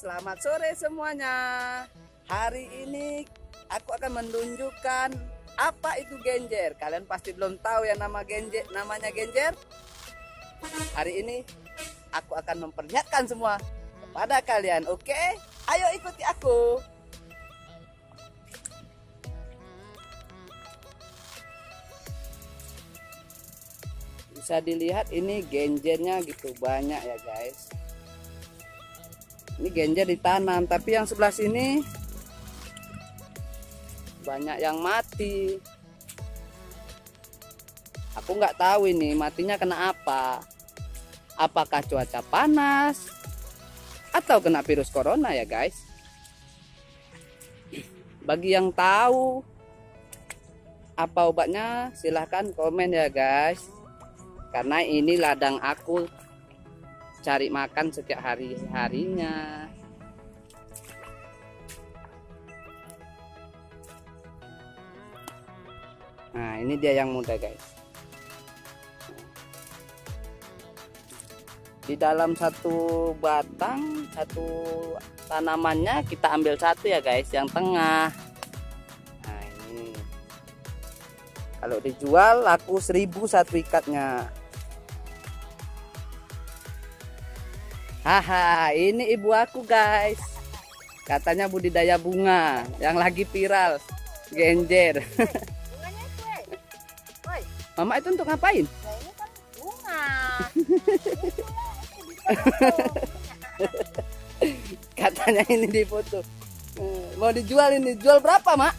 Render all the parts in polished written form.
selamat sore semuanya. Hari ini aku akan menunjukkan apa itu genjer. Kalian pasti belum tahu ya namanya genjer. Hari ini aku akan memperlihatkan semua kepada kalian. Oke? Ayo ikuti aku. Bisa dilihat ini genjernya gitu banyak ya guys. Ini genjer ditanam, tapi yang sebelah sini banyak yang mati. Aku nggak tahu ini matinya kena apa. Apakah cuaca panas atau kena virus corona ya guys? Bagi yang tahu apa obatnya silahkan komen ya guys. Karena ini ladang aku cari makan setiap harinya. Nah ini dia yang muda guys. Di dalam satu batang, satu tanamannya kita ambil satu ya guys, yang tengah. Nah ini kalau dijual laku 1.000 satu ikatnya. Haha, ini ibu aku guys. Katanya budidaya bunga yang lagi viral, genjer. Bunganya itu, woi. Mama itu untuk ngapain? Nah, ini kan bunga. Katanya ini difoto. Mau dijual ini. Jual berapa, Mak?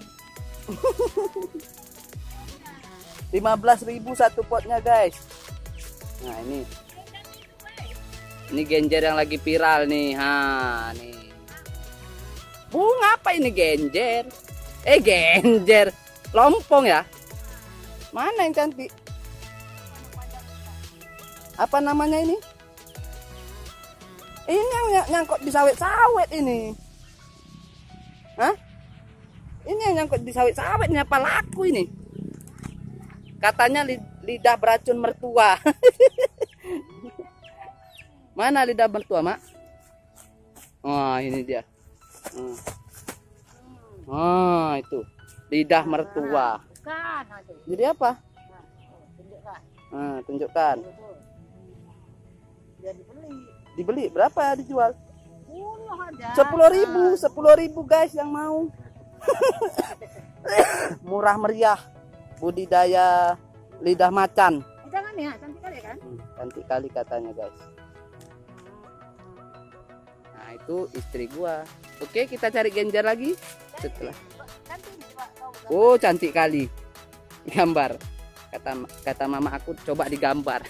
15.000 satu potnya guys. Nah ini. Ini genjer yang lagi viral nih. Ha, nih. Bunga apa ini genjer? Genjer. Lompong ya? Mana yang cantik? Apa namanya ini? Ini yang nyangkut di sawit-sawit ini. Hah? Ini yang nyangkut di sawit-sawit ini apa laku ini? Katanya lidah beracun mertua. Mana lidah mertua, Mak? Oh, ini dia. Oh, itu. Lidah mertua. Bukan. Jadi apa? Tunjukkan. Tunjukkan. Dia dibeli. Dibeli berapa dijual? 10 ada. 10.000 guys yang mau. Murah meriah. Budidaya lidah macan. Jangan ya, cantik kali kan? Cantik kali katanya guys. Nah itu istri gua. Oke kita cari genjer lagi setelah. Oh cantik kali gambar. Kata mama aku coba digambar.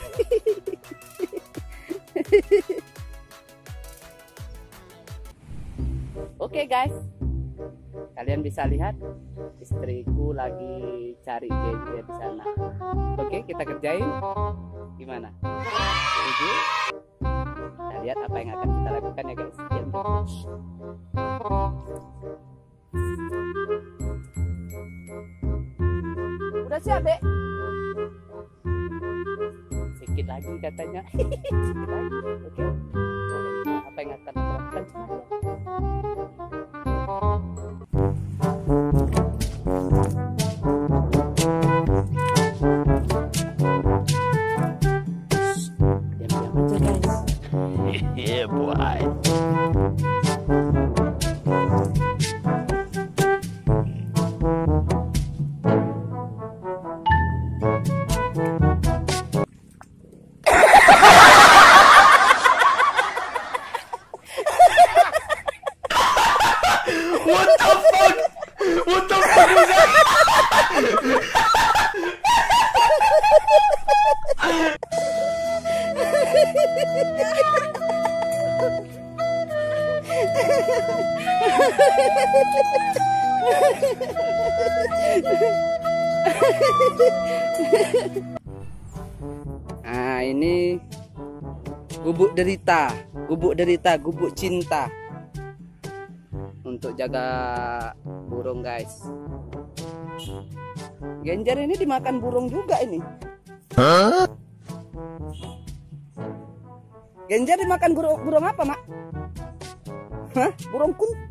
Oke guys, kalian bisa lihat istriku lagi cari genjer di sana. Oke kita kerjain. Gimana? Setuju? Kita lihat apa yang akan kita lakukan ya guys. Udah siap dek? Sedikit lagi katanya. Sedikit lagi. Oke. Apa yang akan kita lakukan semuanya? Yeah, boy. What the fuck? What the fuck was that? Nah ini gubuk derita, gubuk cinta untuk jaga burung guys. Genjer ini dimakan burung juga ini. Genjer dimakan burung apa, Mak? Hah? Burung kunti.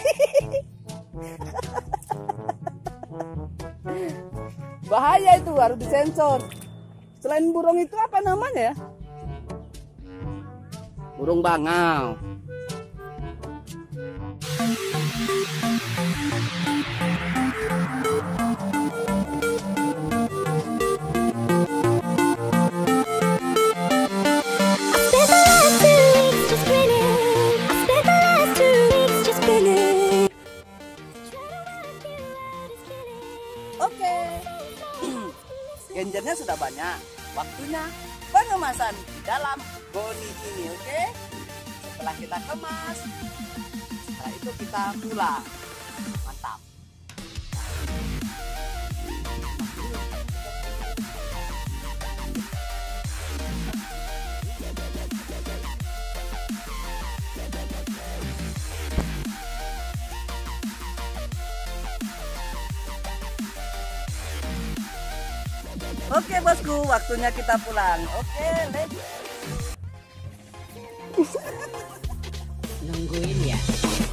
Bahaya itu, harus disensor. Selain burung itu apa namanya ya? Burung bangau. Oke. Genjernya sudah banyak. Waktunya pengemasan di dalam goni ini, oke? Setelah kita kemas, setelah itu kita pulang. Mantap. Oke bosku, waktunya kita pulang. Oke, let's. Nungguin ya.